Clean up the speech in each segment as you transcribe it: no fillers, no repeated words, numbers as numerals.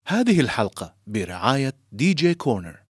هذه الحلقة برعاية دي جي كورنر.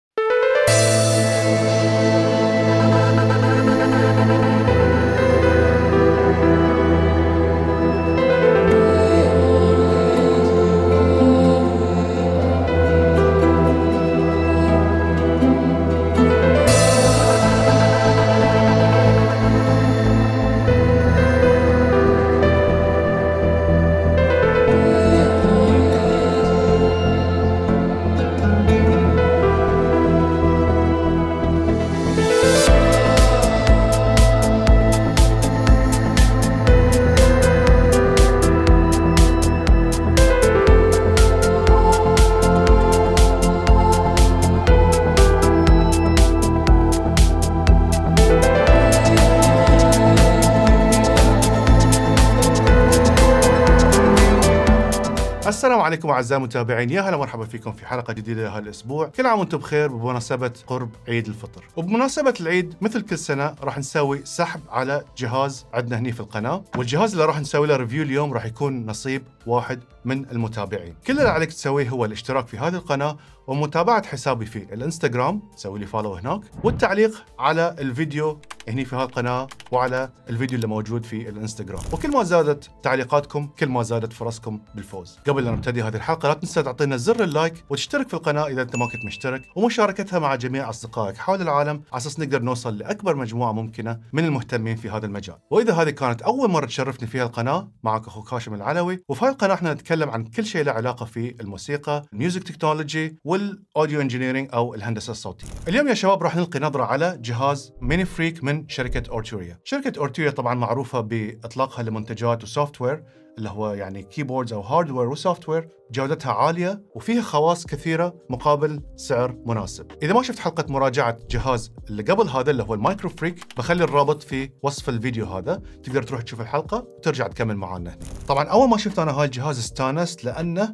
السلام عليكم أعزائي المتابعين، يا هلا مرحبا فيكم في حلقة جديدة هالأسبوع. كل عام وانتم بخير بمناسبة قرب عيد الفطر. وبمناسبة العيد مثل كل سنة راح نسوي سحب على جهاز عندنا هني في القناة، والجهاز اللي راح نسوي له ريفيو اليوم راح يكون نصيب واحد من المتابعين. كل اللي عليك تسويه هو الاشتراك في هذه القناة ومتابعة حسابي في الانستغرام، سوي لي فولو هناك، والتعليق على الفيديو هني في هذه القناة وعلى الفيديو اللي موجود في الانستغرام. وكل ما زادت تعليقاتكم كل ما زادت فرصكم بالفوز. قبل لا نبتدي هذه الحلقة لا تنسى تعطينا زر اللايك وتشترك في القناة إذا أنت ما كنت مشترك، ومشاركتها مع جميع أصدقائك حول العالم على أساس نقدر نوصل لأكبر مجموعة ممكنة من المهتمين في هذا المجال. وإذا هذه كانت أول مرة تشرفني في القناة، معك أخوك هاشم العلوي، وفي هذه القناة احنا نتكلم عن كل شيء له علاقة في الموسيقى، الميوزك تكنولوجي والأوديو انجينيرينج أو الهندسة الصوتية. اليوم يا شباب راح نلقي نظرة على جهاز ميني فريك من شركة أورتوريا. شركة أورتوريا طبعا معروفة بإطلاقها لمنتجات وسوفت وير، اللي هو يعني كيبوردز أو هاردوير وسوفت وير جودتها عالية وفيها خواص كثيرة مقابل سعر مناسب. إذا ما شفت حلقة مراجعة جهاز اللي قبل هذا اللي هو المايكرو فريك، بخلي الرابط في وصف الفيديو هذا، تقدر تروح تشوف الحلقة وترجع تكمل معانا هنا. طبعا أول ما شفت أنا هاي الجهاز استانست لأنه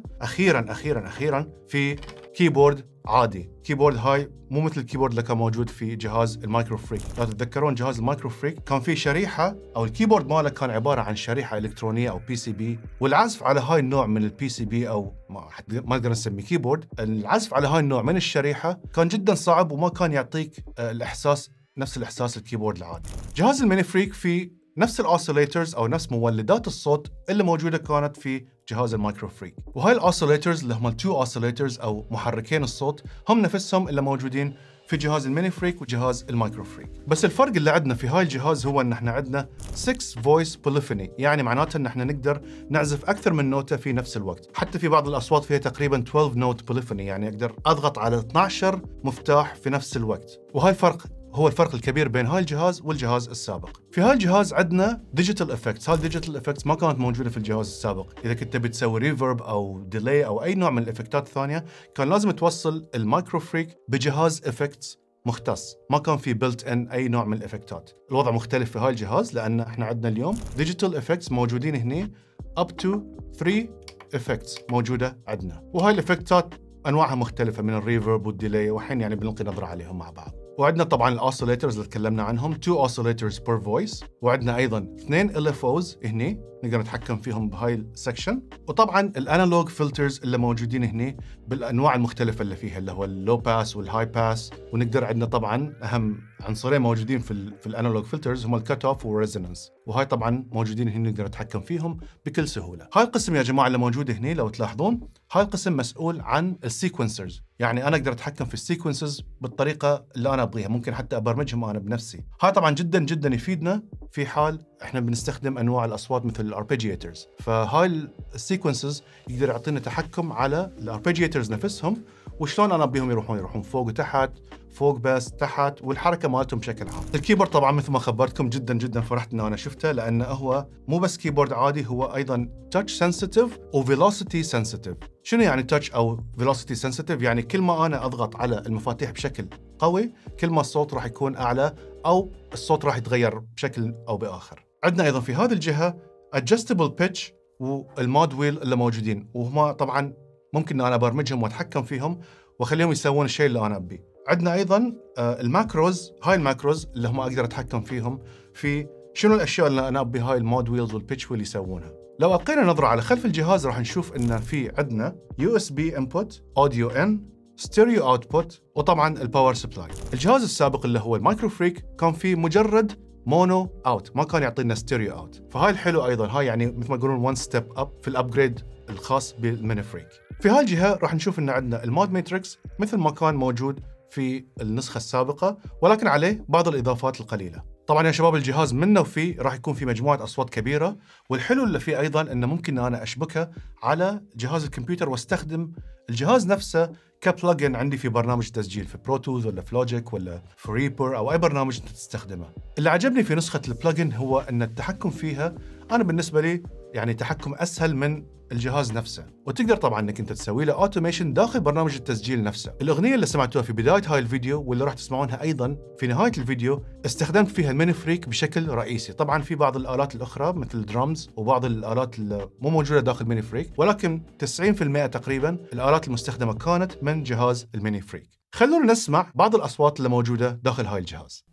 أخيراً في كيبورد عادي. كيبورد هاي مو مثل الكيبورد اللي كان موجود في جهاز المايكرو فريك. لو تتذكرون جهاز المايكرو فريك كان فيه شريحة، أو الكيبورد ماله كان عبارة عن شريحة إلكترونية أو بي سي بي، والعزف على هاي النوع من البي سي بي أو ما نقدر نسميه كيبورد، العزف على هاي النوع من الشريحة كان جدا صعب وما كان يعطيك الإحساس نفس الإحساس الكيبورد العادي. جهاز الميني فريك فيه نفس الأوسيليترز أو نفس مولدات الصوت اللي موجودة كانت في جهاز المايكرو فريك. وهاي الأوسيليترز اللي هم التو أوسيليترز أو محركين الصوت هم نفسهم اللي موجودين في جهاز الميني فريك وجهاز المايكرو فريك. بس الفرق اللي عندنا في هاي الجهاز هو ان احنا عندنا 6 فويس بوليفوني، يعني معناته ان احنا نقدر نعزف اكثر من نوتة في نفس الوقت. حتى في بعض الاصوات فيها تقريبا 12 نوت بوليفوني، يعني اقدر اضغط على 12 مفتاح في نفس الوقت. وهاي الفرق الكبير بين هاي الجهاز والجهاز السابق. في هاي الجهاز عندنا ديجيتال افكتس. هاي الديجيتال افكتس ما كانت موجوده في الجهاز السابق. اذا كنت تبي تسوي ريفرب او ديلي او اي نوع من الافكتات الثانيه، كان لازم توصل المايكرو فريك بجهاز افكتس مختص، ما كان في بيلت ان اي نوع من الافكتات. الوضع مختلف في هاي الجهاز لان احنا عندنا اليوم ديجيتال افكتس موجودين هنا up to 3 افكتس موجوده عندنا. وهاي الافكتات انواعها مختلفه من الريفرب والديلي، وحين يعني بنلقي نظره عليهم مع بعض. وعندنا طبعا الاوسيليترز اللي تكلمنا عنهم، 2 اوسيليترز بير فويس، وعندنا ايضا 2 LFOs هني نقدر نتحكم فيهم بهاي السكشن. وطبعا الانالوج فلترز اللي موجودين هني بالانواع المختلفه اللي فيها، اللي هو اللو باس والهاي باس. ونقدر عندنا طبعا اهم عنصرين موجودين في الانالوج فلترز هم الكت اوف والريزونانس، وهاي طبعا موجودين هنا نقدر نتحكم فيهم بكل سهوله. هاي القسم يا جماعه اللي موجود هنا لو تلاحظون، هاي القسم مسؤول عن السيكونسرز، يعني انا اقدر اتحكم في السيكونسز بالطريقه اللي انا ابغيها، ممكن حتى ابرمجهم انا بنفسي. هاي طبعا جدا يفيدنا في حال احنا بنستخدم انواع الاصوات مثل الاربيجيترز. فهاي السيكونسز يقدر يعطينا تحكم على الاربيجيترز نفسهم، وشلون انا ابيهم يروحون فوق وتحت، فوق بس تحت، والحركه مالتهم بشكل عام. الكيبورد طبعا مثل ما خبرتكم جدا فرحت ان انا شفته، لانه هو مو بس كيبورد عادي، هو ايضا تاتش سنسيتيف وفيلوسيتي سنسيتيف. شنو يعني تاتش او فيلوسيتي سنسيتيف؟ يعني كل ما انا اضغط على المفاتيح بشكل قوي كل ما الصوت راح يكون اعلى او الصوت راح يتغير بشكل او باخر. عندنا ايضا في هذه الجهه adjustable pitch والمود ويل اللي موجودين، وهما طبعا ممكن ان انا ابرمجهم واتحكم فيهم واخليهم يسوون الشيء اللي انا ابيه. عندنا ايضا الماكروز. هاي الماكروز اللي هم اقدر اتحكم فيهم في شنو الاشياء اللي انا ابي هاي المود ويلز والبيتش ويل يسوونها. لو ألقينا نظرة على خلف الجهاز راح نشوف إن في عندنا USB input، audio in، stereo output، وطبعاً الباور سبلاي. الجهاز السابق اللي هو المايكرو فريك كان فيه مجرد مونو اوت، ما كان يعطينا ستيريو اوت، فهاي الحلو ايضا، هاي يعني مثل ما يقولون 1 ستيب اب في الابجريد الخاص بالميني فريك. في هاي الجهه راح نشوف ان عندنا المود ماتريكس مثل ما كان موجود في النسخه السابقه، ولكن عليه بعض الاضافات القليله. طبعا يا شباب الجهاز منه وفيه راح يكون في مجموعه اصوات كبيره، والحلو اللي فيه ايضا انه ممكن انا اشبكه على جهاز الكمبيوتر واستخدم الجهاز نفسه كبلجن عندي في برنامج تسجيل في بروتوز ولا في لوجيك ولا في ريبر او اي برنامج انت تستخدمه. اللي عجبني في نسخه البلجن هو ان التحكم فيها انا بالنسبه لي يعني تحكم اسهل من الجهاز نفسه، وتقدر طبعا انك انت تسوي له اوتوميشن داخل برنامج التسجيل نفسه. الاغنيه اللي سمعتوها في بدايه هاي الفيديو واللي راح تسمعونها ايضا في نهايه الفيديو استخدمت فيها الميني فريك بشكل رئيسي. طبعا في بعض الالات الاخرى مثل الدرامز وبعض الالات اللي مو موجوده داخل الميني فريك، ولكن 90% تقريبا الالات المستخدمه كانت من جهاز الميني فريك. خلونا نسمع بعض الاصوات اللي موجوده داخل هاي الجهاز.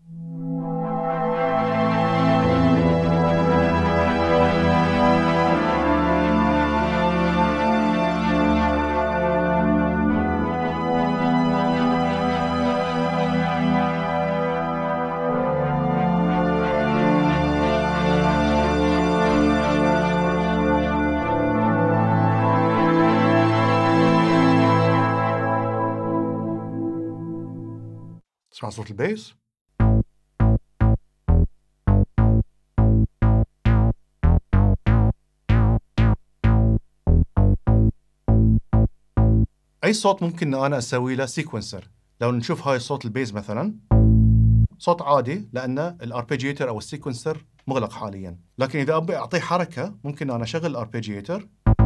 تسمع صوت البيس؟ أي صوت ممكن أن أنا أسوي له سيكونسر. لو نشوف هاي صوت البيز مثلا صوت عادي لأن الاربيجيتر أو السيكونسر مغلق حاليا، لكن إذا أبي أعطيه حركة ممكن أنا أشغل الاربيجيتر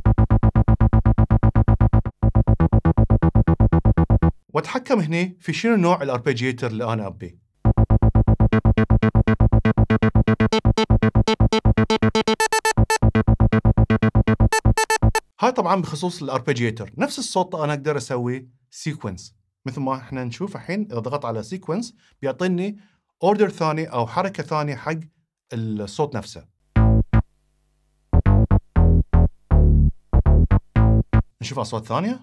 وأتحكم هني في شنو نوع الاربيجيتر اللي أنا أبيه. هاي طبعا بخصوص الاربيجيتر. نفس الصوت أنا أقدر أسوي سيكونس مثل ما احنا نشوف الحين. إذا ضغطت على سيكونس بيعطيني اوردر ثاني أو حركة ثانية حق الصوت نفسه. نشوف أصوات ثانية.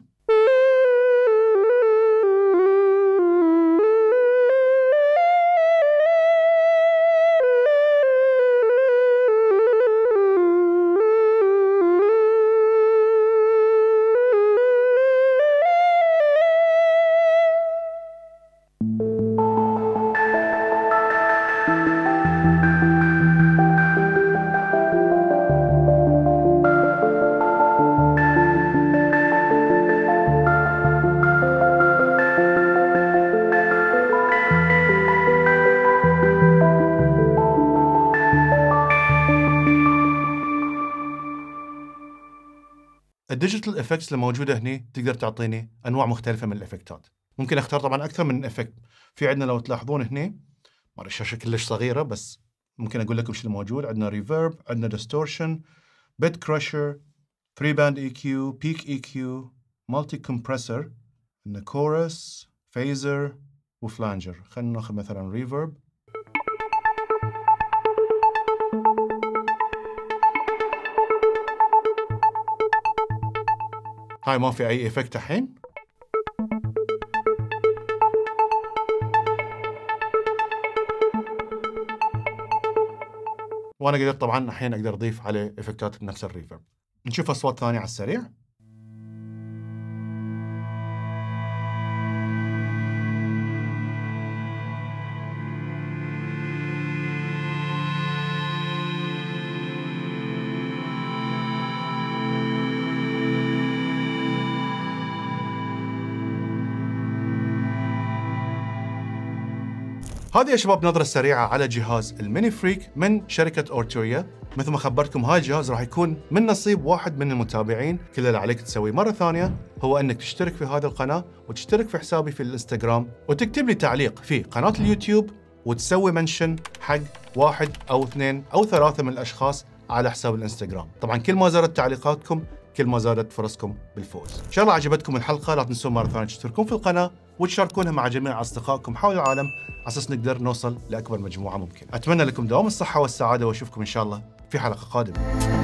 الديجيتال افكتس اللي موجوده هنا تقدر تعطيني انواع مختلفه من الافكتات. ممكن اختار طبعا اكثر من افكت. في عندنا لو تلاحظون هنا ما الشاشه كلش صغيره بس ممكن اقول لكم شو الموجود. عندنا ريفيرب، عندنا ديستورشن، بيت كراشر، 3 باند اي كيو، بيك اي كيو، مالتي كومبريسور، عندنا كورس، فيزر وفلانجر. خلينا ناخذ مثلا ريفيرب. هاي ما في أي إفكت الحين. وأنا قدرت طبعاً الحين أقدر أضيف عليه إفكتات بنفس الريفرب. نشوف أصوات ثانية على السريع. هذه يا شباب نظرة سريعة على جهاز الميني فريك من شركة أورتويا. مثل ما خبرتكم هاي الجهاز راح يكون من نصيب واحد من المتابعين. كل اللي عليك تسويه مرة ثانية هو أنك تشترك في هذه القناة وتشترك في حسابي في الانستغرام وتكتب لي تعليق في قناة اليوتيوب وتسوي منشن حق 1 أو 2 أو 3 من الأشخاص على حساب الانستغرام. طبعا كل ما زادت تعليقاتكم كل ما زادت فرصكم بالفوز. إن شاء الله عجبتكم الحلقة. لا تنسون مرة ثانية تشتركون في القناة وتشاركونها مع جميع أصدقائكم حول العالم على أساس نقدر نوصل لأكبر مجموعة ممكنة. أتمنى لكم دوام الصحة والسعادة وأشوفكم إن شاء الله في حلقة قادمة.